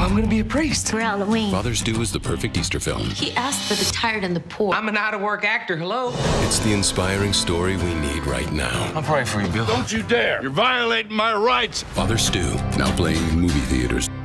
I'm gonna be a priest. For Halloween. Father Stu is the perfect Easter film. He asked for the tired and the poor. I'm an out-of-work actor, hello? It's the inspiring story we need right now. I'm praying for you, Bill. Don't you dare! You're violating my rights! Father Stu, now playing in movie theaters.